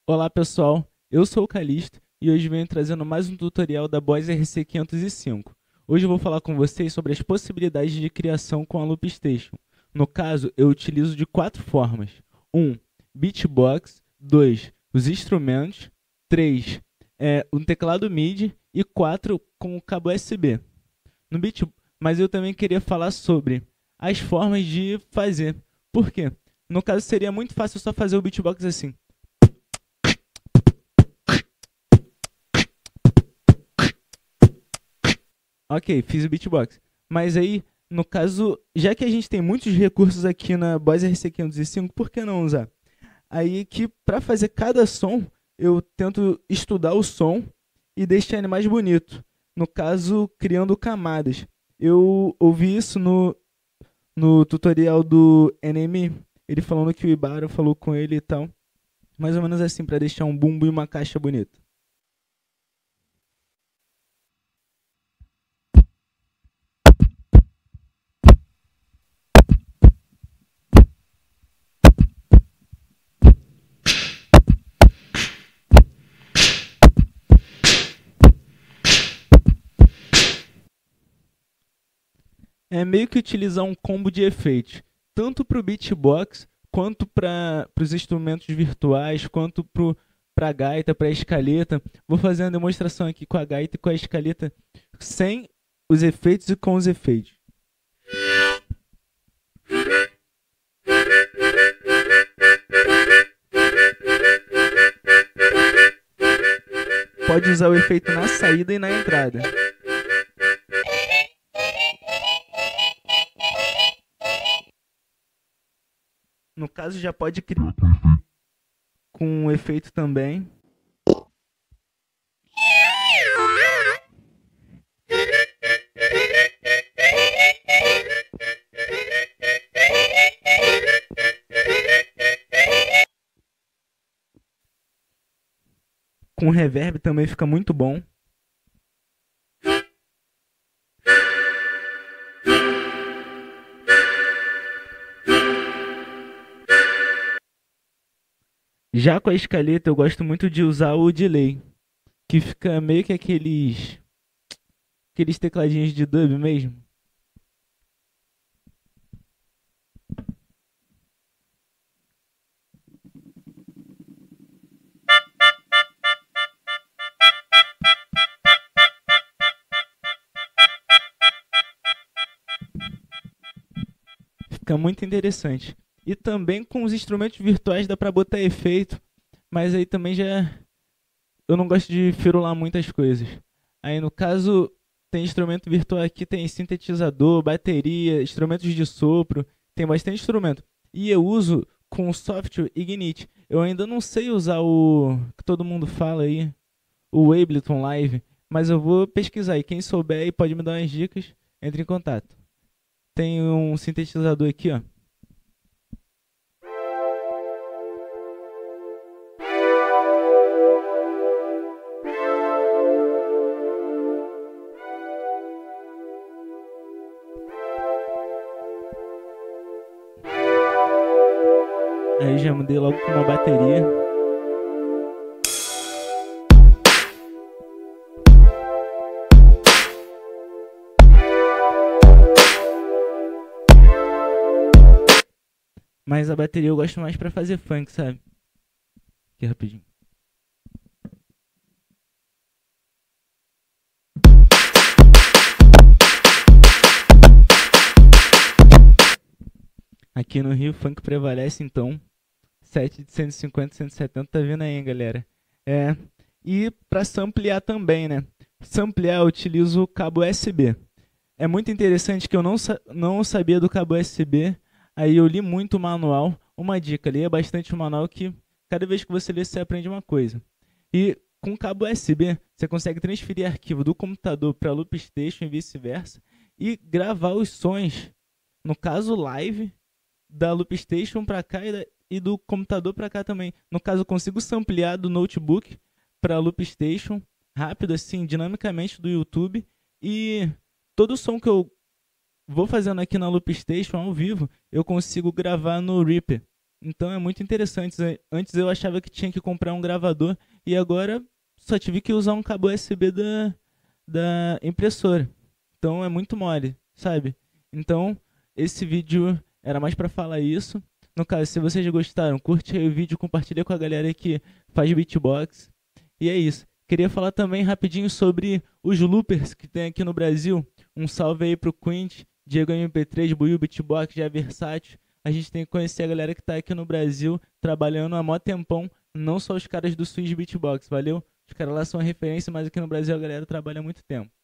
Olá pessoal, eu sou o Calixto e hoje venho trazendo mais um tutorial da Boss RC505. Hoje eu vou falar com vocês sobre as possibilidades de criação com a Loopstation. No caso, eu utilizo de 4 formas. 1. Beatbox. 2. Os instrumentos. 3. Um teclado MIDI. E 4. Com o cabo USB. Mas eu também queria falar sobre as formas de fazer. Por quê? No caso, seria muito fácil só fazer o beatbox assim. Ok, fiz o beatbox. Mas aí, no caso, já que a gente tem muitos recursos aqui na Boss RC505, por que não usar? Aí que para fazer cada som, eu tento estudar o som e deixar ele mais bonito. No caso, criando camadas. Eu ouvi isso no tutorial do NME, ele falando que o Ibara falou com ele e tal. Mais ou menos assim, para deixar um bumbo e uma caixa bonita. É meio que utilizar um combo de efeitos, tanto para o beatbox, quanto para os instrumentos virtuais, quanto para a gaita, para a escaleta. Vou fazer uma demonstração aqui com a gaita e com a escaleta, sem os efeitos e com os efeitos. Pode usar o efeito na saída e na entrada. No caso, já pode criar com um efeito também. Com reverb também fica muito bom. Já com a escaleta eu gosto muito de usar o delay, que fica meio que aqueles tecladinhos de dub mesmo. Fica muito interessante. E também com os instrumentos virtuais dá pra botar efeito, mas aí também já eu não gosto de firular muitas coisas. Aí no caso tem instrumento virtual aqui, tem sintetizador, bateria, instrumentos de sopro, tem bastante instrumento. E eu uso com o software Ignite. Eu ainda não sei usar o que todo mundo fala aí, o Ableton Live, mas eu vou pesquisar e quem souber aí pode me dar umas dicas, entre em contato. Tem um sintetizador aqui, ó. Aí já mudei logo com uma bateria. Mas a bateria eu gosto mais pra fazer funk, sabe? Aqui rapidinho. Aqui no Rio, funk prevalece, então. 7 de 150, 170, tá vendo aí, hein, galera? E pra samplear também, né? Samplear eu utilizo o cabo USB. É muito interessante que eu não sabia do cabo USB. Aí eu li muito o manual. Uma dica, leia bastante o manual que cada vez que você lê, você aprende uma coisa. E com o cabo USB, você consegue transferir arquivo do computador para a Loopstation e vice-versa. E gravar os sons, no caso live, da Loopstation para cá e do computador para cá também. No caso, eu consigo samplear do notebook para a Loopstation, rápido assim, dinamicamente do YouTube. E todo o som que eu vou fazendo aqui na Loopstation ao vivo, eu consigo gravar no Reaper. Então é muito interessante. Antes eu achava que tinha que comprar um gravador e agora só tive que usar um cabo USB da impressora. Então é muito mole, sabe? Então esse vídeo era mais pra falar isso. No caso, se vocês gostaram, curte aí o vídeo, compartilha com a galera que faz beatbox. E é isso. Queria falar também rapidinho sobre os loopers que tem aqui no Brasil. Um salve aí pro Quint, Diego MP3, Buiu Beatbox, já Versátil. A gente tem que conhecer a galera que tá aqui no Brasil trabalhando há mó tempão, não só os caras do Swiss Beatbox, valeu? Os caras lá são referência, mas aqui no Brasil a galera trabalha há muito tempo.